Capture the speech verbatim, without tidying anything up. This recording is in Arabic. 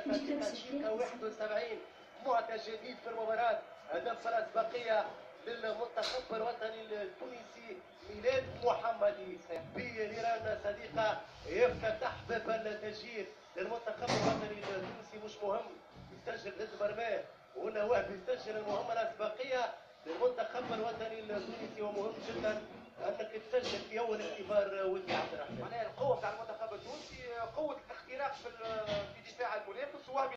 دقيقة واحد وسبعين معطى جديد في المباراة. هدف الأسبقية للمنتخب الوطني التونسي ميلاد محمدي بنيران صديقة يفتتح باب التسجيل للمنتخب الوطني التونسي. مش مهم يسجل ضد مرماه ولا واحد يسجل، المهمة الأسبقية للمنتخب الوطني التونسي، ومهم جدا انك تسجل في اول اختبار. ولدي عبد الرحمن معناها القوه بتاع المنتخب التونسي قوه الاختراق في في دفاع المنافس.